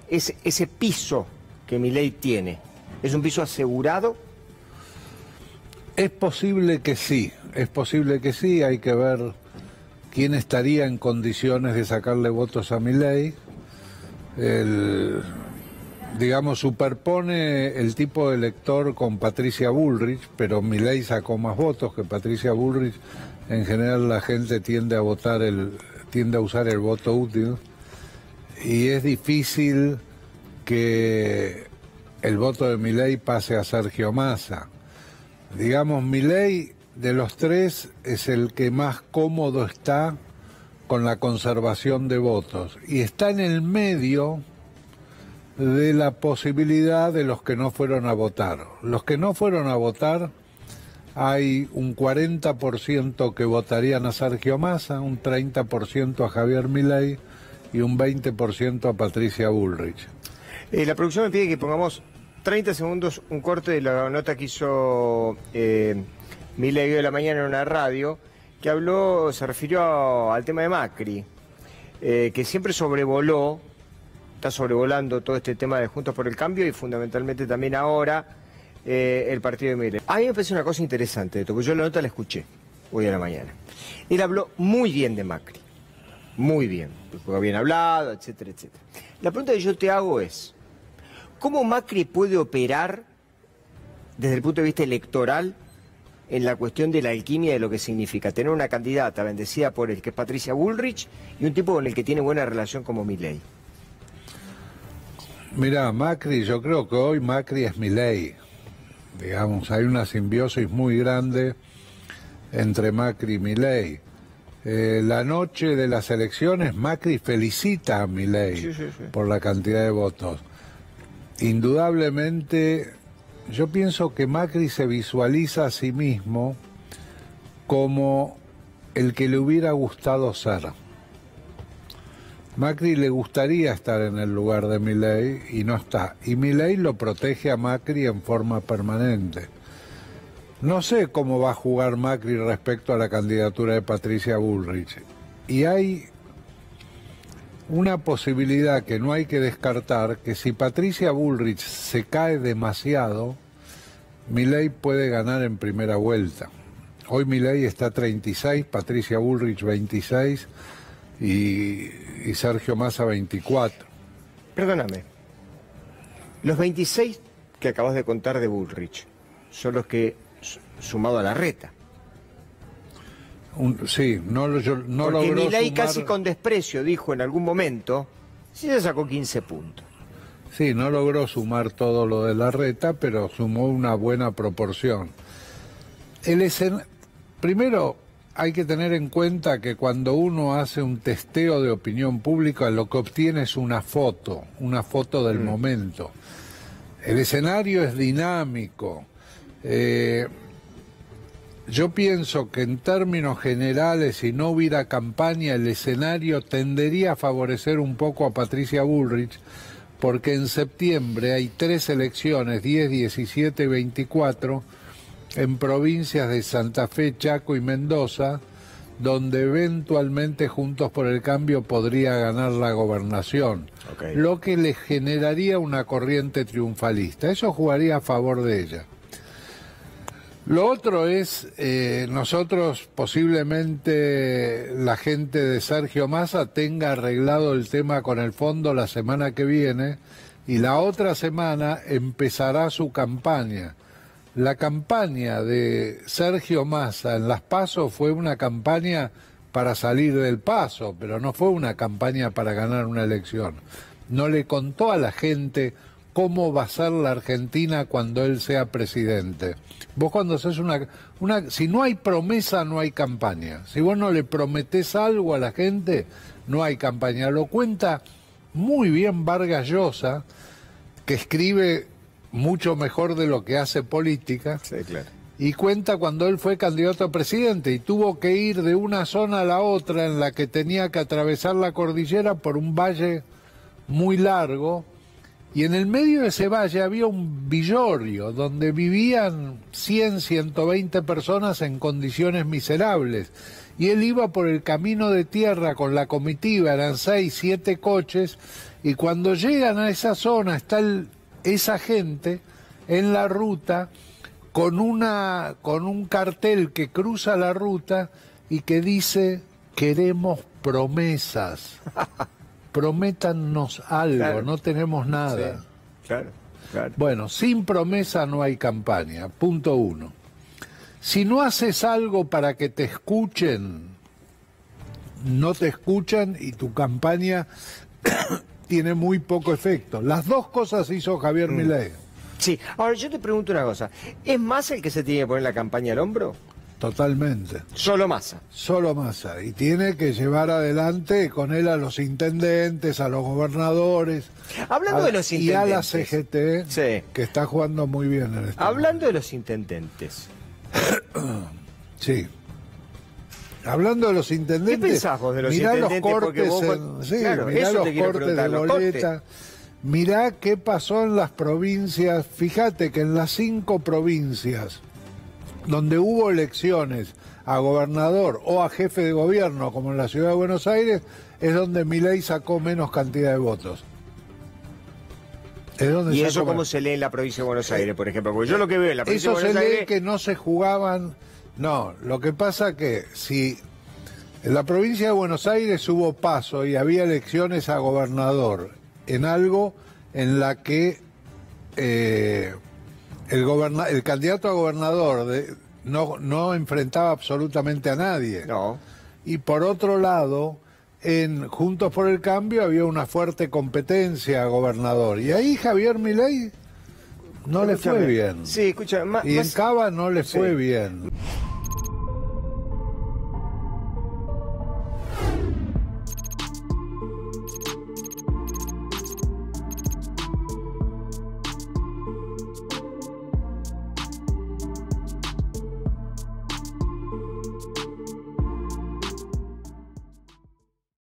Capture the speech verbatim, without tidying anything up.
ese, ese piso que Milei tiene? ¿Es un piso asegurado? Es posible que sí, es posible que sí, hay que ver quién estaría en condiciones de sacarle votos a Milei. El, digamos, superpone el tipo de elector con Patricia Bullrich, pero Milei sacó más votos que Patricia Bullrich. En general la gente tiende a votar el, tiende a usar el voto útil, y es difícil que el voto de Milei pase a Sergio Massa. Digamos, Milei de los tres es el que más cómodo está con la conservación de votos y está en el medio de la posibilidad de los que no fueron a votar. Los que no fueron a votar, hay un cuarenta por ciento que votarían a Sergio Massa, un treinta por ciento a Javier Milei y un veinte por ciento a Patricia Bullrich. Eh, la producción me pide que pongamos treinta segundos, un corte de la nota que hizo eh, Milei de la mañana en una radio, que habló, se refirió a, al tema de Macri, eh, que siempre sobrevoló, está sobrevolando todo este tema de Juntos por el Cambio y fundamentalmente también ahora eh, el partido de Milei. A mí me parece una cosa interesante de esto, porque yo la nota la escuché hoy a la mañana. Él habló muy bien de Macri, muy bien, porque habían hablado, etcétera, etcétera. La pregunta que yo te hago es, ¿cómo Macri puede operar desde el punto de vista electoral en la cuestión de la alquimia de lo que significa tener una candidata bendecida por él, que es Patricia Bullrich, y un tipo con el que tiene buena relación como Milei? Mirá, Macri, yo creo que hoy Macri es Milei. Digamos, hay una simbiosis muy grande entre Macri y Milei. Eh, la noche de las elecciones, Macri felicita a Milei sí, sí, sí. por la cantidad de votos. Indudablemente, yo pienso que Macri se visualiza a sí mismo como el que le hubiera gustado ser. Macri le gustaría estar en el lugar de Milei y no está. Y Milei lo protege a Macri en forma permanente. No sé cómo va a jugar Macri respecto a la candidatura de Patricia Bullrich. Y hay una posibilidad que no hay que descartar, que si Patricia Bullrich se cae demasiado, Milei puede ganar en primera vuelta. Hoy Milei está treinta y seis, Patricia Bullrich veintiséis y, y Sergio Massa veinticuatro. Perdóname, los veintiséis que acabas de contar de Bullrich son los que, sumado a Larreta. Un, sí, no, yo, no Porque logró Milei sumar... casi con desprecio dijo en algún momento, sí se sacó quince puntos. Sí, no logró sumar todo lo de Larreta, pero sumó una buena proporción. El escen... Primero, hay que tener en cuenta que cuando uno hace un testeo de opinión pública, lo que obtiene es una foto, una foto del mm. momento. El escenario es dinámico. Eh, yo pienso que en términos generales, si no hubiera campaña, el escenario tendería a favorecer un poco a Patricia Bullrich, porque en septiembre hay tres elecciones, diez, diecisiete y veinticuatro, en provincias de Santa Fe, Chaco y Mendoza, donde eventualmente Juntos por el Cambio podría ganar la gobernación, okay. Lo que le generaría una corriente triunfalista. Eso jugaría a favor de ella. Lo otro es, eh, nosotros posiblemente la gente de Sergio Massa tenga arreglado el tema con el fondo la semana que viene y la otra semana empezará su campaña. La campaña de Sergio Massa en las PASO fue una campaña para salir del paso, pero no fue una campaña para ganar una elección. No le contó a la gente cómo va a ser la Argentina cuando él sea presidente. Vos cuando haces una, una... Si no hay promesa, no hay campaña. Si vos no le prometés algo a la gente, no hay campaña. Lo cuenta muy bien Vargas Llosa, que escribe mucho mejor de lo que hace política. Sí, claro. Y cuenta cuando él fue candidato a presidente y tuvo que ir de una zona a la otra en la que tenía que atravesar la cordillera por un valle muy largo, Y en el medio de ese valle había un villorrio donde vivían cien, ciento veinte personas en condiciones miserables. Y él iba por el camino de tierra con la comitiva, eran seis, siete coches, y cuando llegan a esa zona está el, esa gente en la ruta con, una, con un cartel que cruza la ruta y que dice: queremos promesas. Prométannos algo, claro. No tenemos nada. Sí, claro, claro. Bueno, sin promesa no hay campaña, punto uno. Si no haces algo para que te escuchen, no te escuchan y tu campaña tiene muy poco efecto. Las dos cosas hizo Javier mm. Milei. Sí, ahora yo te pregunto una cosa, ¿es Massa el que se tiene que poner la campaña al hombro? Totalmente. Solo Massa. Solo Massa. Y tiene que llevar adelante con él a los intendentes, a los gobernadores. Hablando a, de los intendentes. Y a la C G T, sí. que está jugando muy bien en este Hablando momento. de los intendentes. Sí. Hablando de los intendentes. ¿Qué pensás vos de los mirá intendentes? Los cortes vos... en, sí, claro, mirá los cortes de boleta. Mirá qué pasó en las provincias. Fíjate que en las cinco provincias donde hubo elecciones a gobernador o a jefe de gobierno, como en la ciudad de Buenos Aires, es donde Milei sacó menos cantidad de votos. Es donde ¿Y eso cómo menos. se lee en la provincia de Buenos Aires, por ejemplo? Porque yo lo que veo en la provincia eso de Buenos Aires... Eso se lee que no se jugaban... No, lo que pasa que si en la provincia de Buenos Aires hubo paso y había elecciones a gobernador en algo en la que... Eh, El, goberna el candidato a gobernador de, no, no enfrentaba absolutamente a nadie. No. Y por otro lado, en Juntos por el Cambio había una fuerte competencia a gobernador. Y ahí Javier Milei no escúchame, le fue bien. Sí, escucha, más, y más... en Cava no le sí. fue bien.